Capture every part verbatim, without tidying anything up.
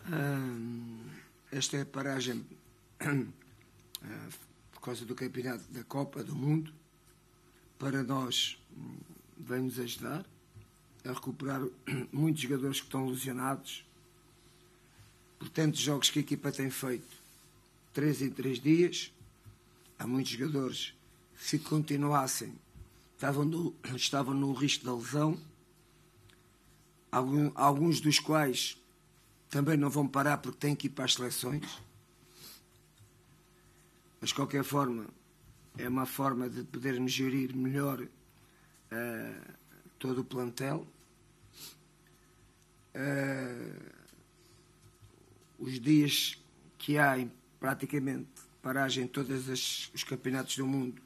Esta é a paragem por causa do campeonato da Copa do Mundo. Para nós, vem-nos ajudar a recuperar muitos jogadores que estão lesionados. Por tantos jogos que a equipa tem feito, três em três dias, há muitos jogadores que, se continuassem, estavam no, estavam no risco da lesão, algum, alguns dos quais também não vão parar porque têm que ir para as seleções. Mas, de qualquer forma, é uma forma de podermos gerir melhor uh, todo o plantel. Uh, os dias que há em praticamente paragem em todos as, os campeonatos do mundo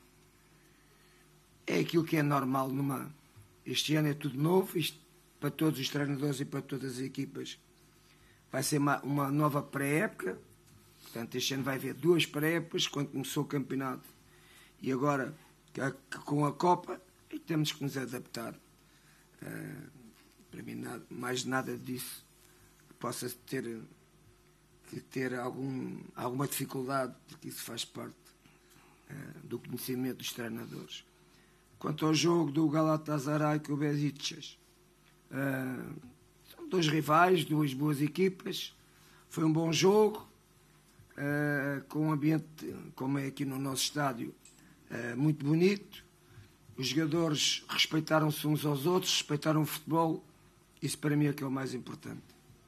é aquilo que é normal numa. Este ano é tudo novo, isto, para todos os treinadores e para todas as equipas. Vai ser uma, uma nova pré-época. Portanto, este ano vai haver duas pré-épocas, quando começou o campeonato e agora com a Copa, e temos que nos adaptar. Uh, para mim, nada, mais nada disso que possa ter, que ter algum, alguma dificuldade, porque isso faz parte uh, do conhecimento dos treinadores. Quanto ao jogo do Galatasaray com o Besiktas, uh, são dois rivais, duas boas equipas, foi um bom jogo. Uh, com um ambiente, como é aqui no nosso estádio, uh, muito bonito. Os jogadores respeitaram-se uns aos outros, respeitaram o futebol. Isso para mim é que é o mais importante.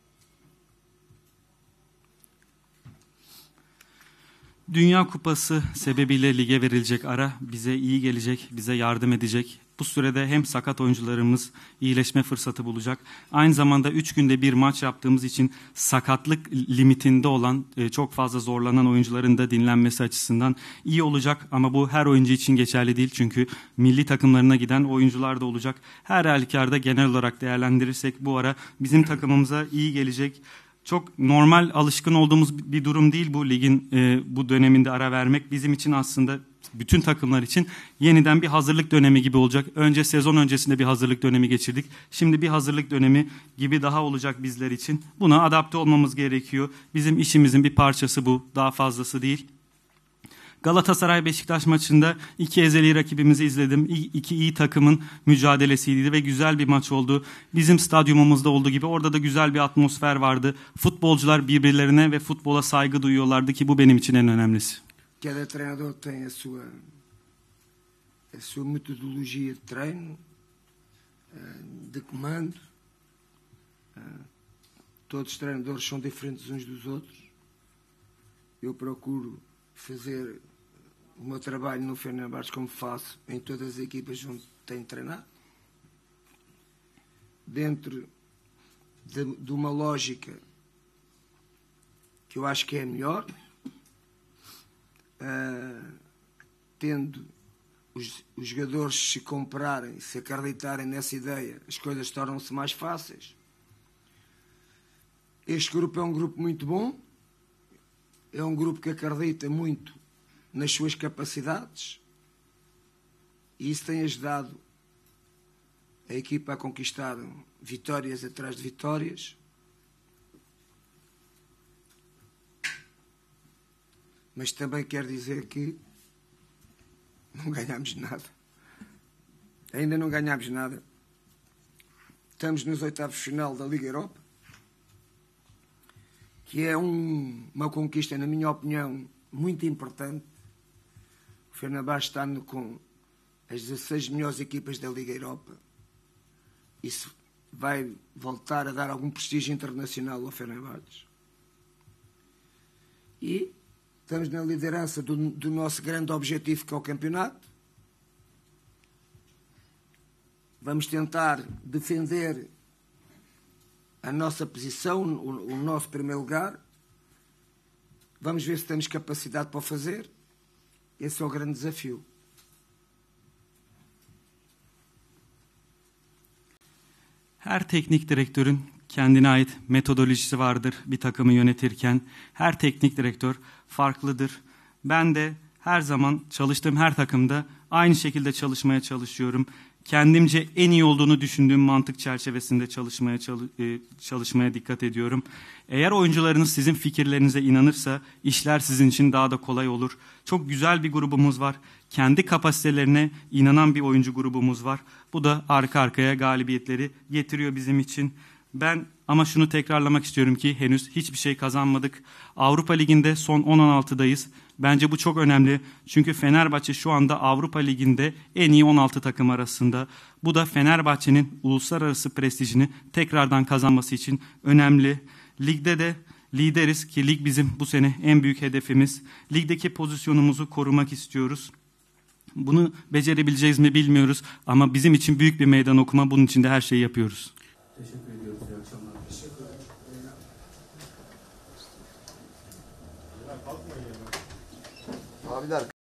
Dünya Kupası sebebiyle lige verilecek ara bize iyi gelecek, bize yardım edecek. Bu sürede hem sakat oyuncularımız iyileşme fırsatı bulacak. Aynı zamanda üç günde bir maç yaptığımız için sakatlık limitinde olan, çok fazla zorlanan oyuncuların da dinlenmesi açısından iyi olacak. Ama bu her oyuncu için geçerli değil. Çünkü milli takımlarına giden oyuncular da olacak. Her halükarda genel olarak değerlendirirsek bu ara bizim takımımıza iyi gelecek. Çok normal, alışkın olduğumuz bir durum değil bu ligin e, bu döneminde ara vermek. Bizim için aslında bütün takımlar için yeniden bir hazırlık dönemi gibi olacak. Önce sezon öncesinde bir hazırlık dönemi geçirdik. Şimdi bir hazırlık dönemi gibi daha olacak bizler için. Buna adapte olmamız gerekiyor. Bizim işimizin bir parçası bu, daha fazlası değil. Galatasaray Beşiktaş maçında iki ezeli rakibimizi izledim. İki iyi takımın mücadelesiydi ve güzel bir maç oldu. Bizim stadyumumuzda olduğu gibi orada da güzel bir atmosfer vardı. Futbolcular birbirlerine ve futbola saygı duyuyorlardı ki bu benim için en önemlisi. Cada treinador tem a sua, a sua metodologia de treino, de comando. Todos os treinadores são diferentes uns dos outros. Eu procuro fazer o meu trabalho no Fenerbahçe como faço em todas as equipas onde tenho treinado, dentro de, de uma lógica que eu acho que é a melhor, uh, tendo os, os jogadores se comprarem, se acreditarem nessa ideia, as coisas tornam-se mais fáceis. Este grupo é um grupo muito bom, é um grupo que acredita muito nas suas capacidades e isso tem ajudado a equipa a conquistar vitórias atrás de vitórias. Mas também quer dizer que não ganhamos nada. Ainda não ganhamos nada. Estamos nos oitavos de final da Liga Europa, que é um, uma conquista, na minha opinião, muito importante. O Fenerbahçe está com as dezasseis melhores equipas da Liga Europa. Isso vai voltar a dar algum prestígio internacional ao Fenerbahçe. E estamos na liderança do, do nosso grande objetivo, que é o campeonato. Vamos tentar defender a nossa posição, o, o nosso primeiro lugar. Vamos ver se temos capacidade para o fazer. Esse é o grande desafio. Her teknik direktörün kendine ait metodolojisi vardır bir takımı yönetirken. Her teknik direktör farklıdır. Ben de her zaman çalıştığım her takımda aynı şekilde çalışmaya çalışıyorum. kendimce en iyi olduğunu düşündüğüm mantık çerçevesinde çalışmaya çalışmaya dikkat ediyorum. Eğer oyuncularınız sizin fikirlerinize inanırsa işler sizin için daha da kolay olur. Çok güzel bir grubumuz var. Kendi kapasitelerine inanan bir oyuncu grubumuz var. Bu da arka arkaya galibiyetleri getiriyor bizim için. Ben ama şunu tekrarlamak istiyorum ki henüz hiçbir şey kazanmadık. Avrupa Ligi'nde son on on altıdayız. Bence bu çok önemli. Çünkü Fenerbahçe şu anda Avrupa Ligi'nde en iyi on altı takım arasında. Bu da Fenerbahçe'nin uluslararası prestijini tekrardan kazanması için önemli. Ligde de lideriz ki lig bizim bu sene en büyük hedefimiz. Ligdeki pozisyonumuzu korumak istiyoruz. Bunu becerebileceğiz mi bilmiyoruz ama bizim için büyük bir meydan okuma. Bunun için de her şeyi yapıyoruz. Teşekkür ediyoruz. İyi akşamlar. Teşekkür ederim. Abiler